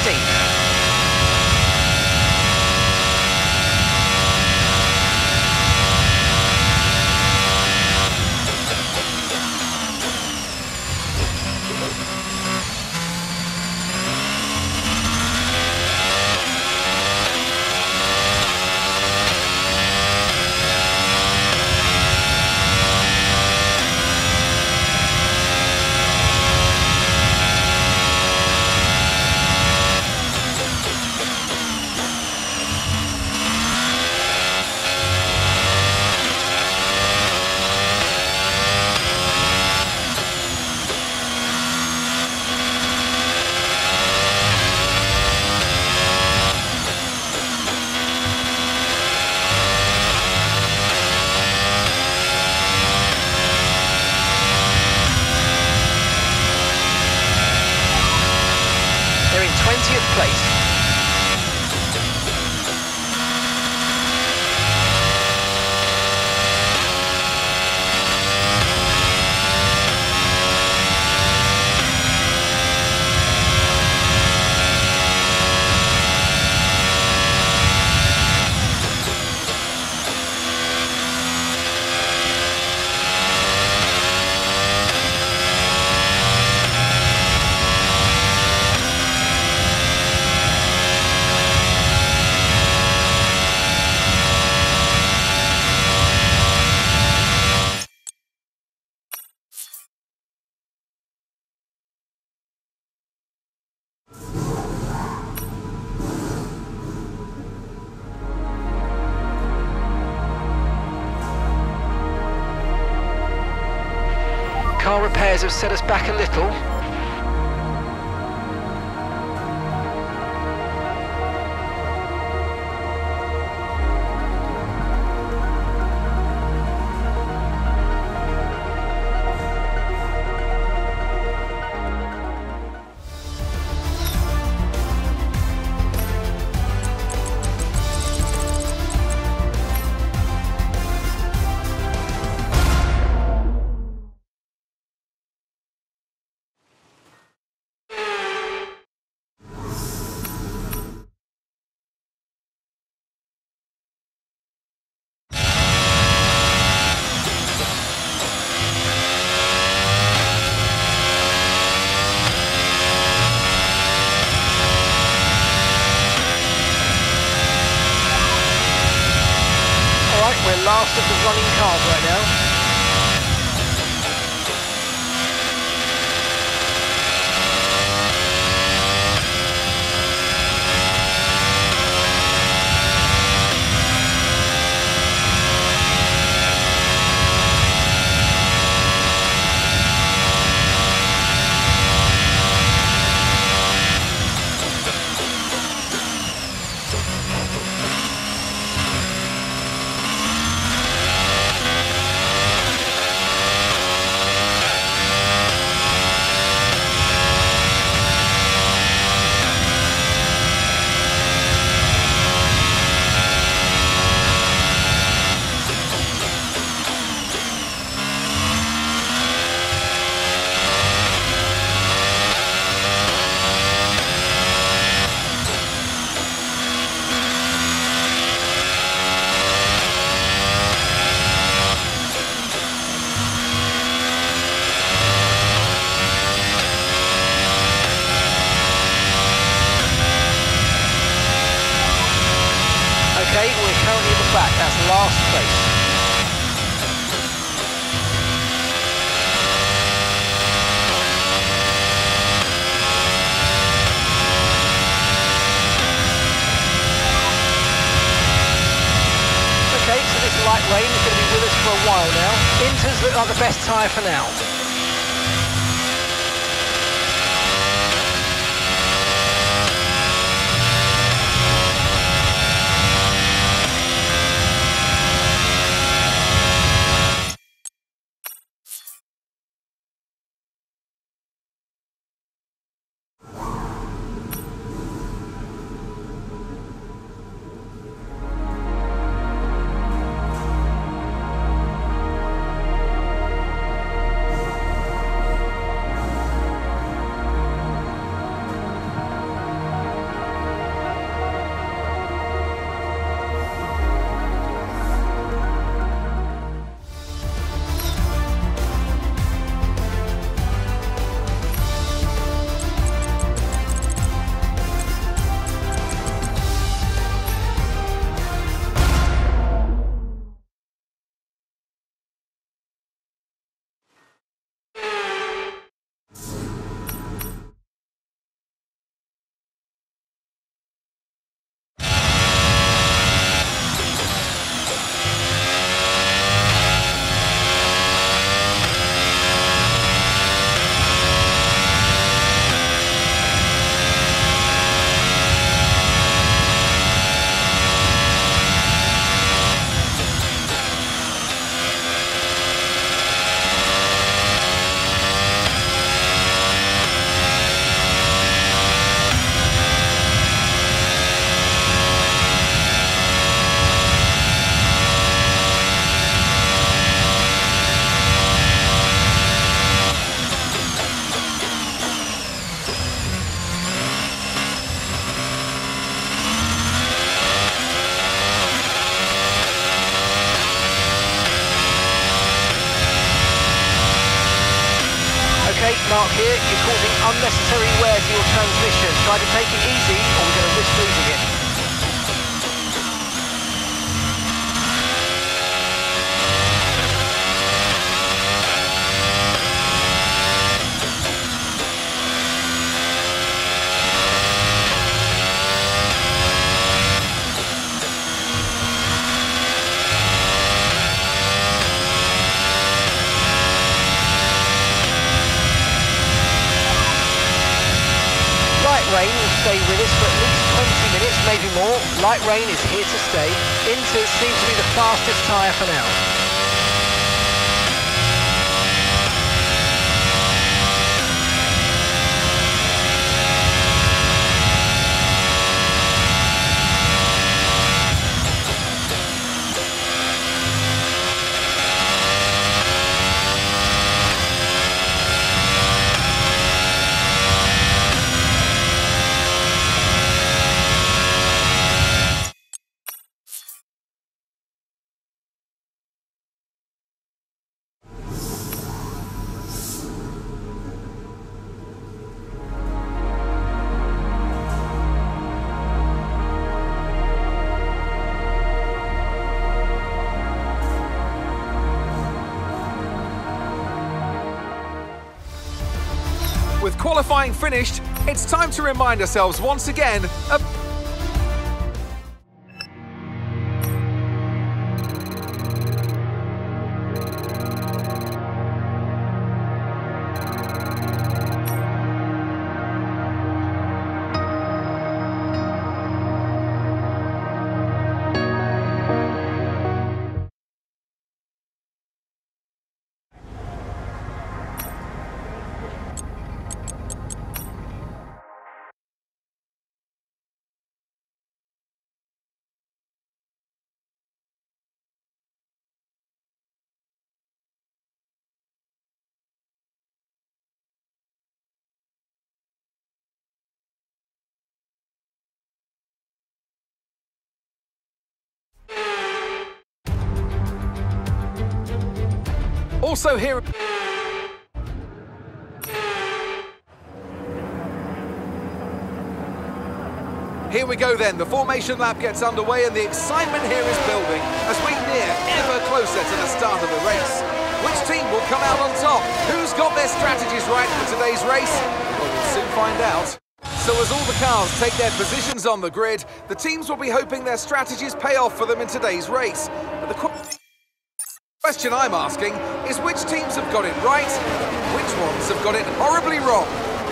16th. They're in 20th place. Car repairs have set us back a little. We're last of the running cars right now. Okay, we're currently at the back, that's last place. Okay, so this light rain is going to be with us for a while now. Inters look like the best tyre for now. here, you're causing unnecessary wear to your transmission. Try to take it easy or we're going to risk losing it. Rain will stay with us for at least 20 minutes, maybe more. Light rain is here to stay. Inter seems to be the fastest tyre for now. With qualifying finished, it's time to remind ourselves once again of also here. Here we go then, the formation lap gets underway and the excitement here is building as we near ever closer to the start of the race. Which team will come out on top? Who's got their strategies right for today's race? Well, we'll soon find out. So as all the cars take their positions on the grid, the teams will be hoping their strategies pay off for them in today's race. But the question I'm asking is which teams have got it right, which ones have got it horribly wrong?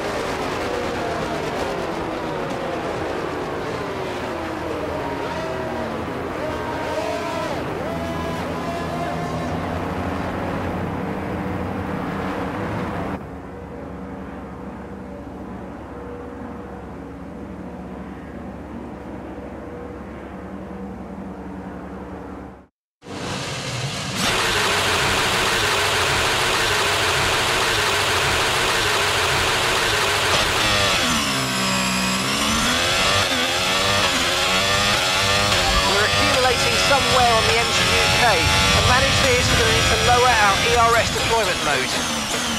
Somewhere on the engine UK. To manage this, we're going to need to lower our ERS deployment mode.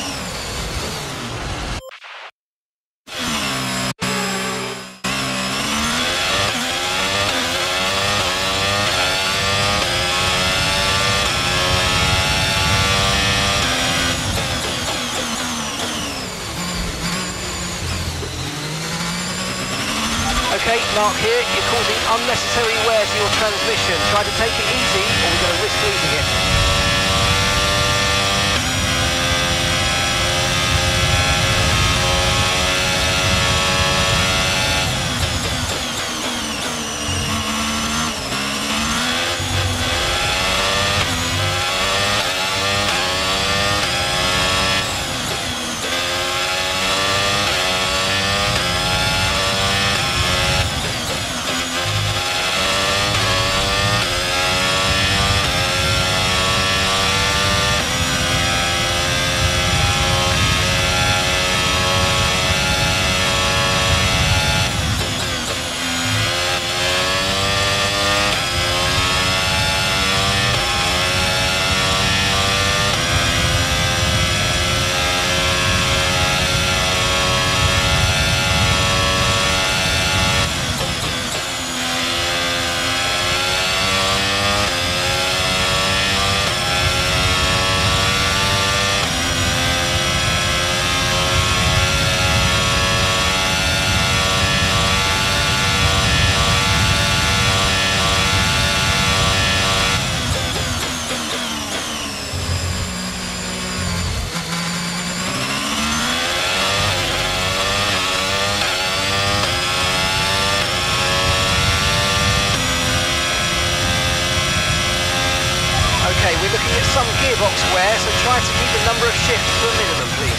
Okay, Mark here, you're causing unnecessary wear to your transmission. Try to take it easy or we're going to risk losing it. gearbox wear, so try to keep the number of shifts to a minimum, please.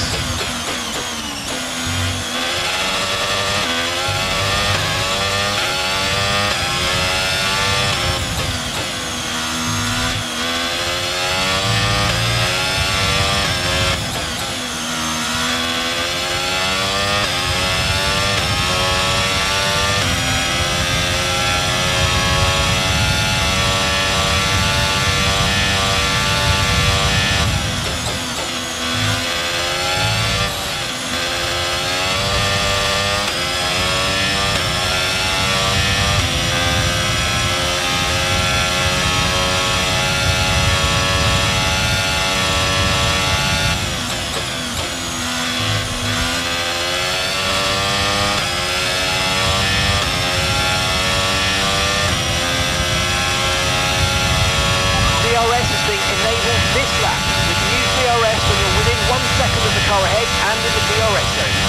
DRS is being enabled this lap. You can use DRS when you're within 1 second of the car ahead and in the DRS zone.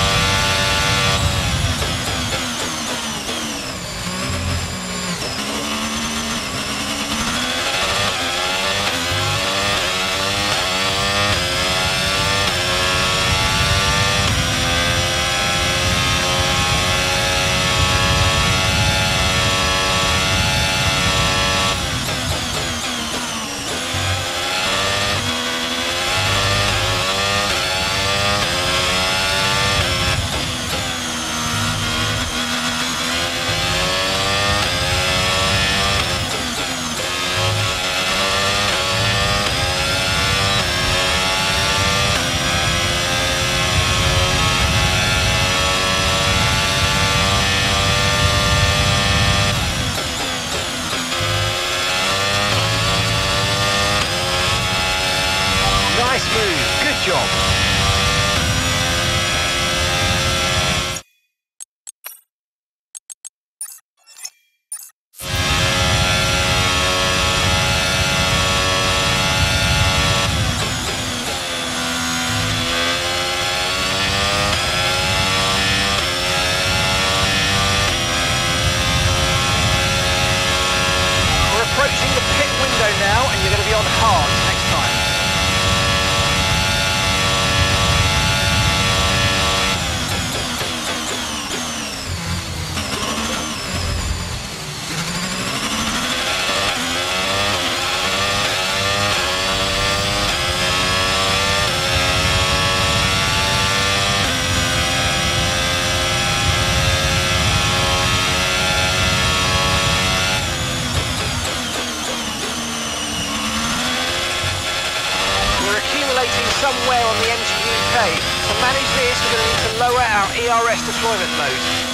Nice move, good job. We're approaching the pit window now, and you're going to be on hard next time. Somewhere on the engine UK. To manage this, we're going to need to lower our ERS deployment mode.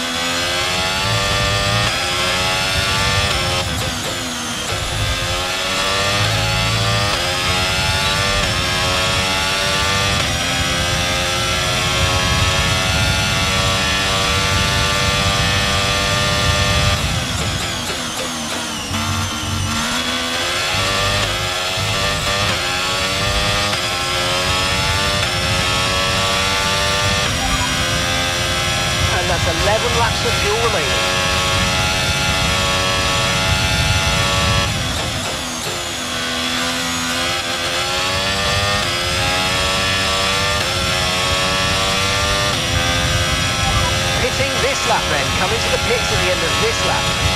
That's 11 laps of fuel remaining. Pitting this lap then, come into the pits at the end of this lap.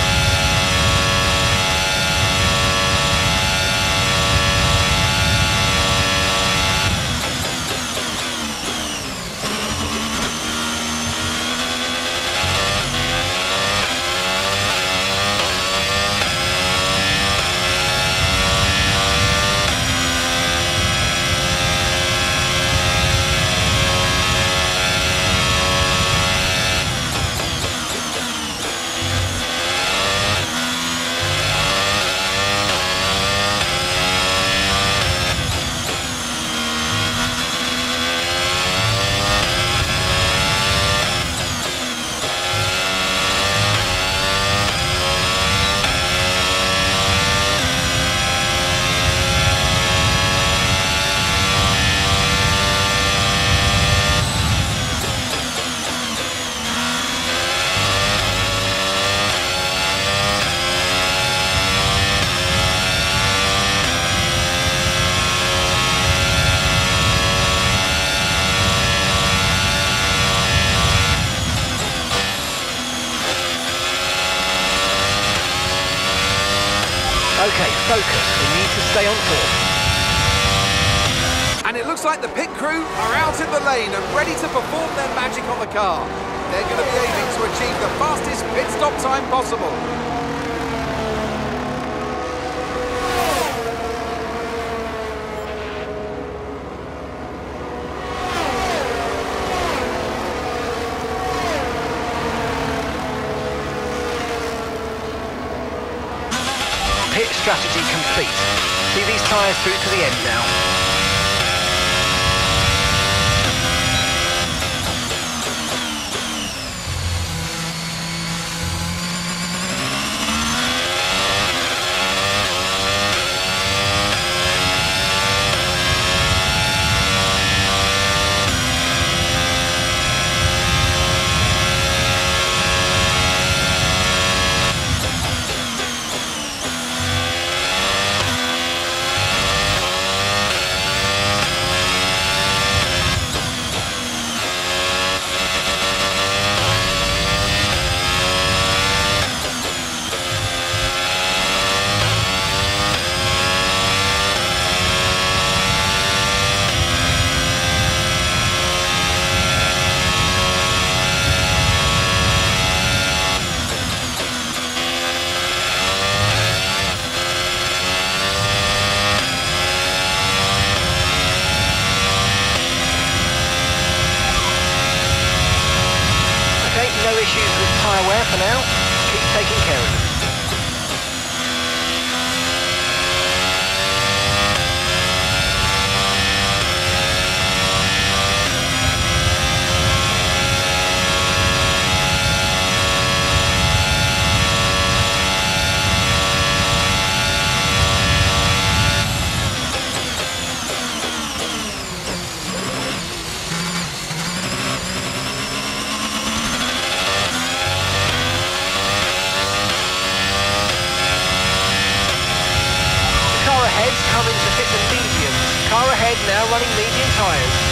Okay, focus. We need to stay on form. And it looks like the pit crew are out in the lane and ready to perform their magic on the car. They're going to be aiming to achieve the fastest pit stop time possible. Pit strategy complete. See these tyres through to the end now. No issues with tyre wear for now. Keep taking care of them. Coming to fit the mediums. Car ahead now running medium tyres.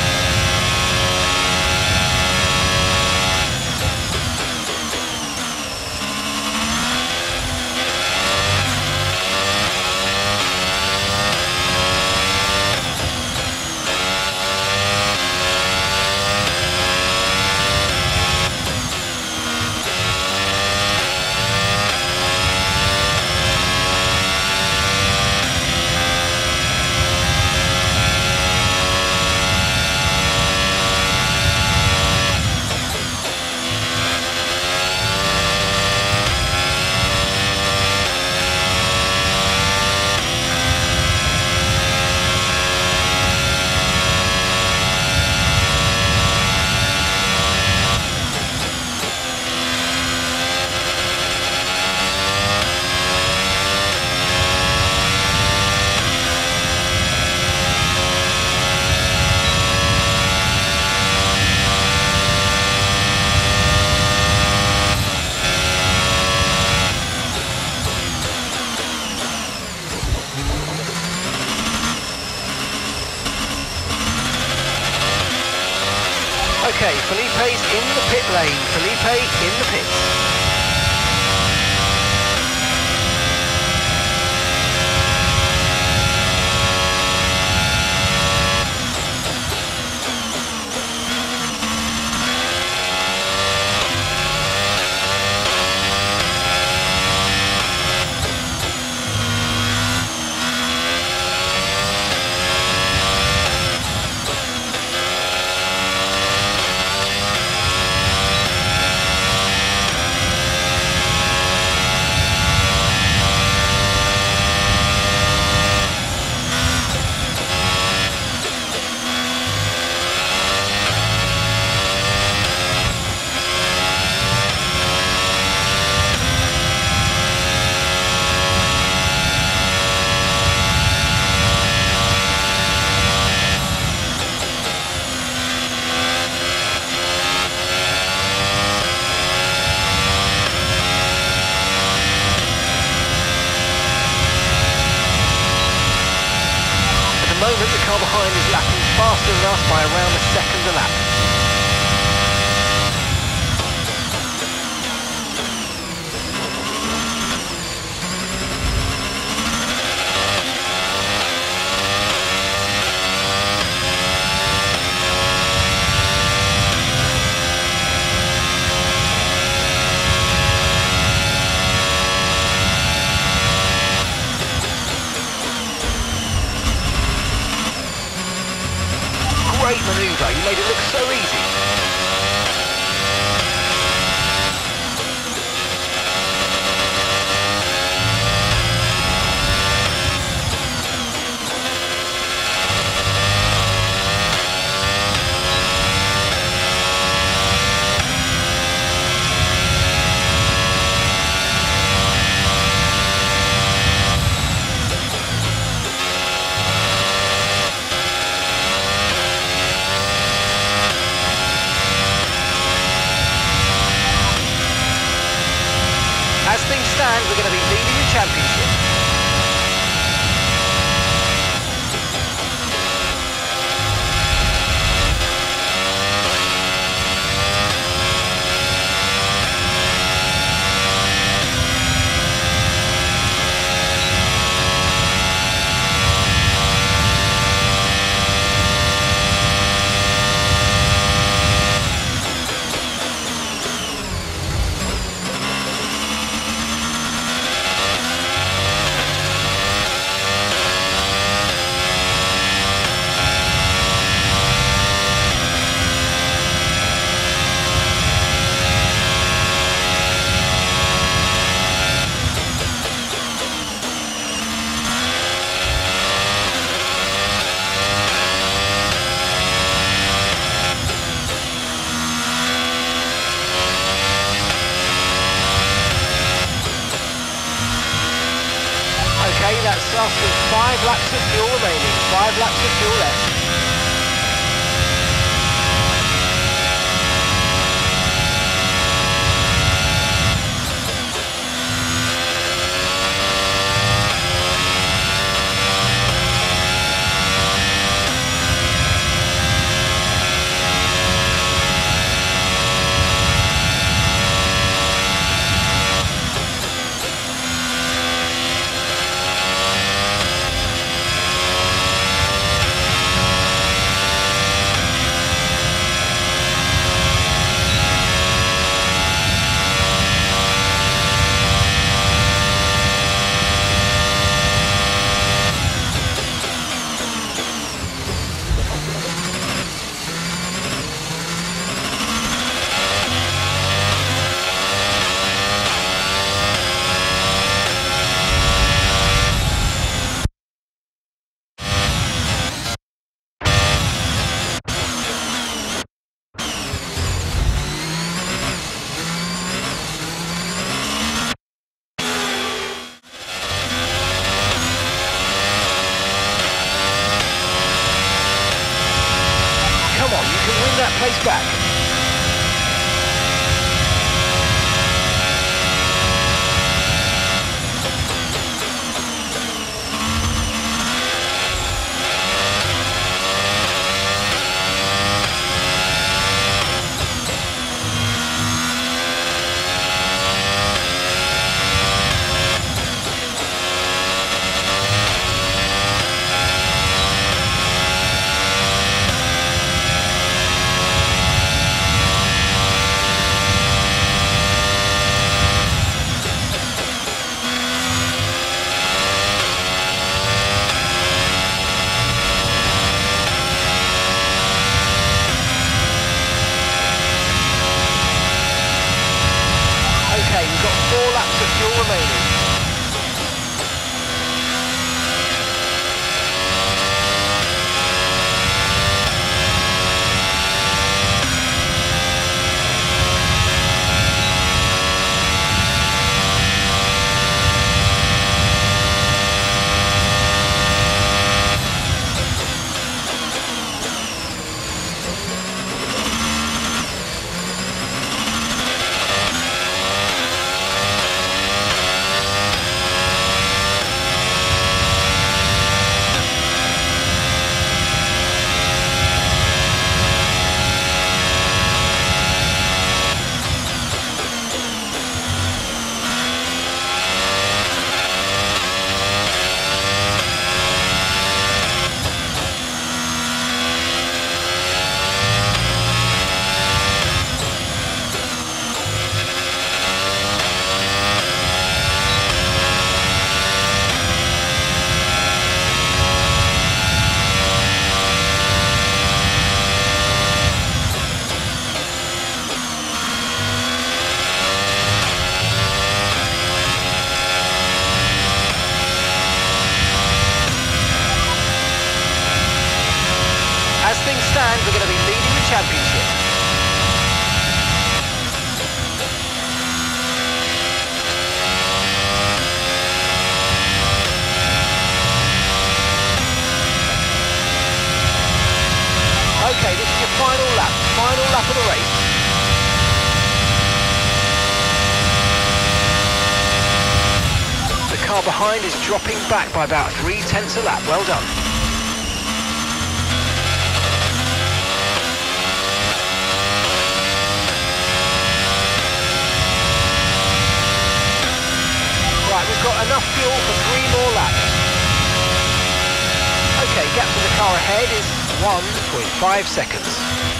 Okay, Felipe's in the pit lane. Felipe in the pits. The car behind is lapping faster than us by around a second a lap. and we're going to be leading the championship. Okay, that's us with 5 laps of fuel remaining, 5 laps of fuel left. car behind is dropping back by about 0.3 a lap. Well done. Right, we've got enough fuel for 3 more laps. Okay, gap to the car ahead is 1.5 seconds.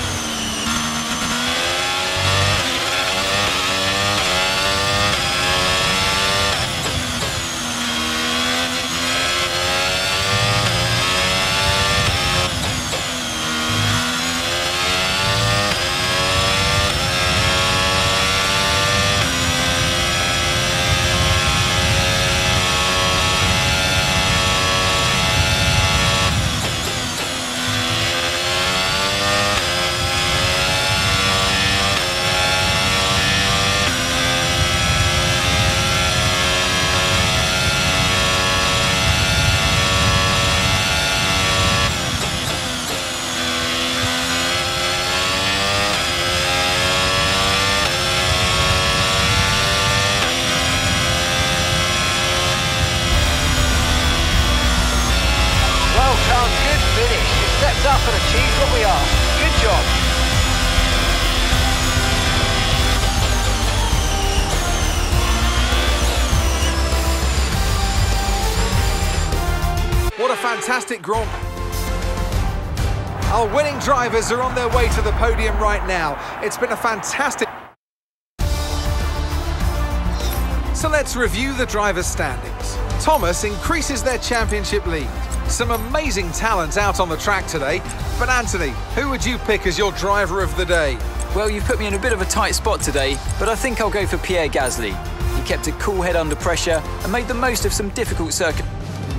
Stepped up and achieved what we asked. Good job. What a fantastic Grand Prix. Our winning drivers are on their way to the podium right now. It's been a fantastic... So let's review the drivers' standings. Thomas increases their championship lead. Some amazing talent out on the track today. But Anthony, who would you pick as your driver of the day? Well, you've put me in a bit of a tight spot today, but I think I'll go for Pierre Gasly. He kept a cool head under pressure and made the most of some difficult circuits.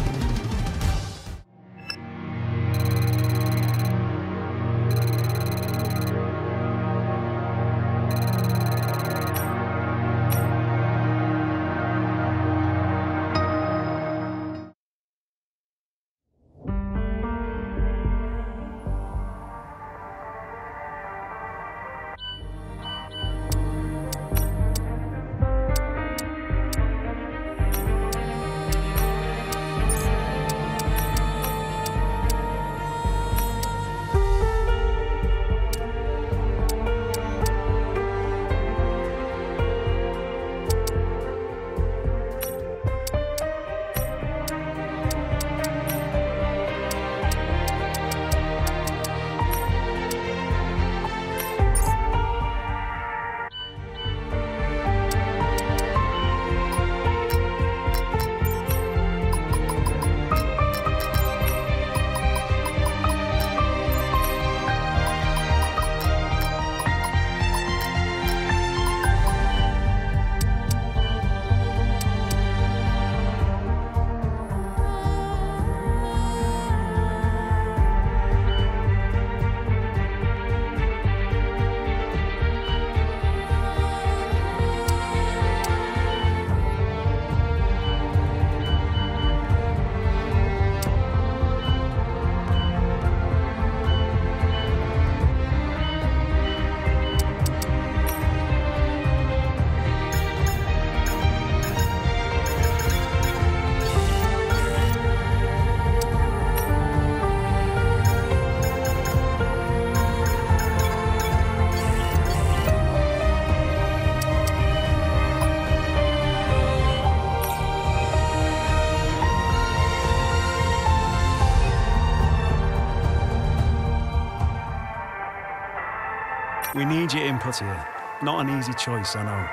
We need your input here. Not an easy choice, I know.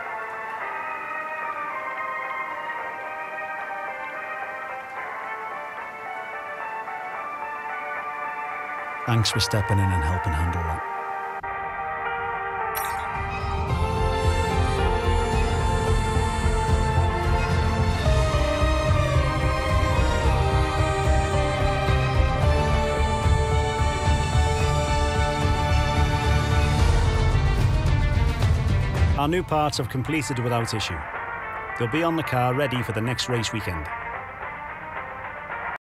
Thanks for stepping in and helping handle that. Our new parts have completed without issue. They'll be on the car ready for the next race weekend.